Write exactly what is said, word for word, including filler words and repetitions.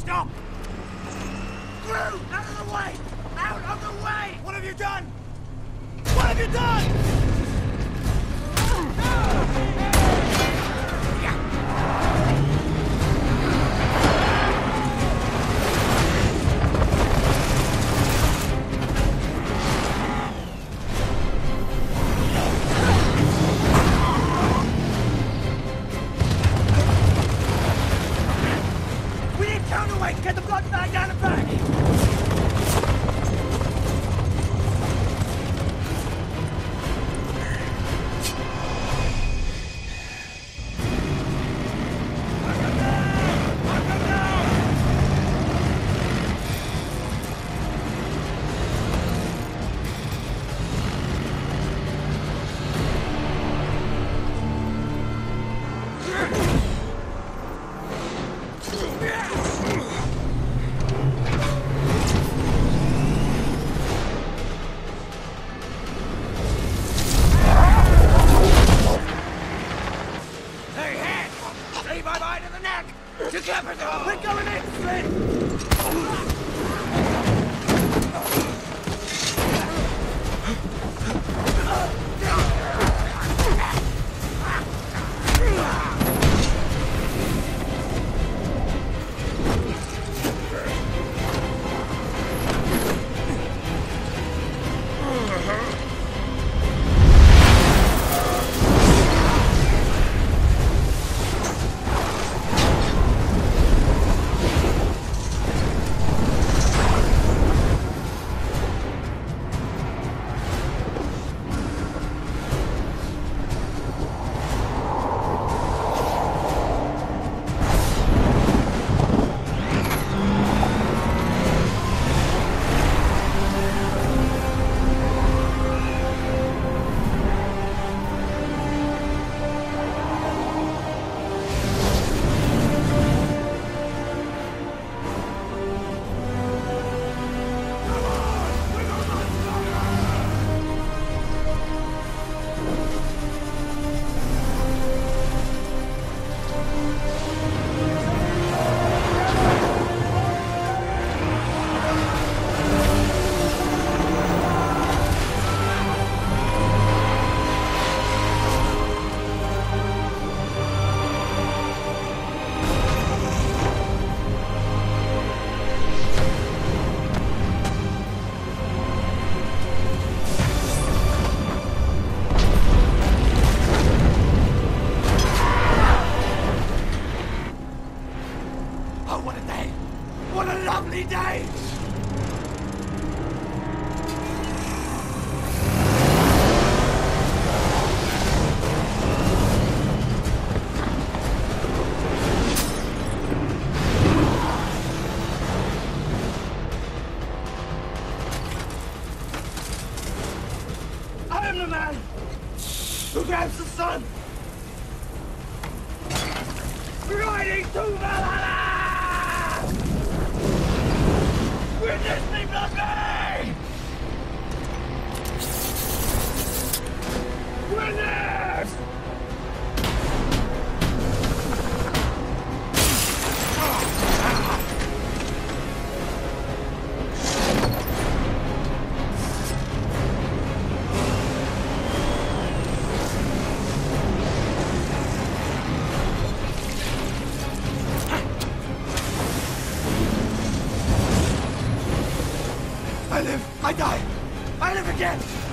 Stop! Through! Out of the way! Out of the way! What have you done? What have you done? We need counterweight! Get the blood bag down the back! We're going in, Flynn! Who grabs the sun? Riding to Valhalla! Witness me, bloody! Witness! I live, I die, I live again!